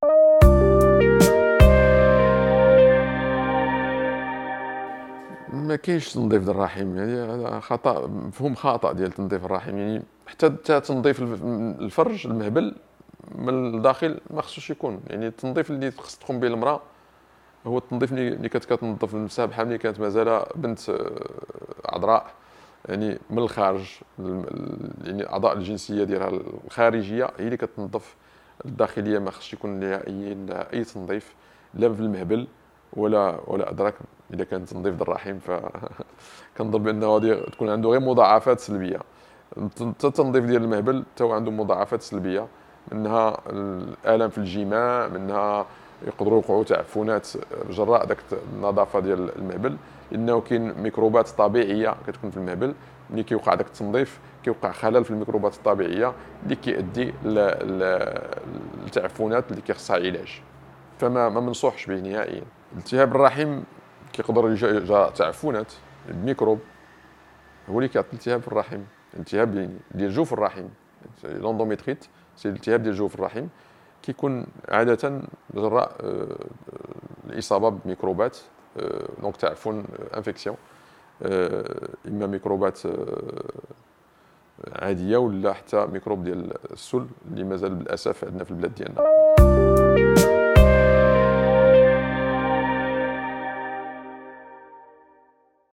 ما كاينش تنظيف الرحم، يعني هذا خطأ، مفهوم خاطئ ديال تنظيف الرحم. يعني حتى تنظيف الفرج المهبل من الداخل ما خصوش يكون. يعني التنظيف اللي خص تقوم به المرأة هو التنظيف اللي كانت كتنظف المسابحة ملي كانت مازال بنت عذراء، يعني من الخارج. يعني الاعضاء الجنسيه ديالها الخارجيه هي اللي كتنظف، الداخليه ما خصش يكون لها اي تنظيف، لا في المهبل ولا ادراك. اذا كان تنظيف الرحم كنظن بانه غادي تكون عنده غير مضاعفات سلبيه. التنظيف ديال المهبل حتى هو عنده مضاعفات سلبيه، منها الالم في الجماع، منها يقدروا يوقعوا تعفنات جراء ذاك النظافه ديال المهبل، لانه كاين ميكروبات طبيعيه كتكون في المهبل. ملي كيوقع داك التنظيف كيوقع خلل في الميكروبات الطبيعيه اللي كيؤدي للتعفنات اللي كيخصها علاج. فما ما منصوحش به نهائيا. التهاب الرحم كيقدر يجي تعفنات بميكروب، هو اللي كيعطي التهاب في الرحم. التهاب ديال جوف الرحم، لوندوميتريت، سي الالتهاب ديال جوف الرحم، كيكون عاده جراء الاصابه بميكروبات، دونك تعفن، انفيكسيون، اما ميكروبات عاديه ولا حتى ميكروب ديال السل اللي مازال بالاسف عندنا في البلاد ديالنا.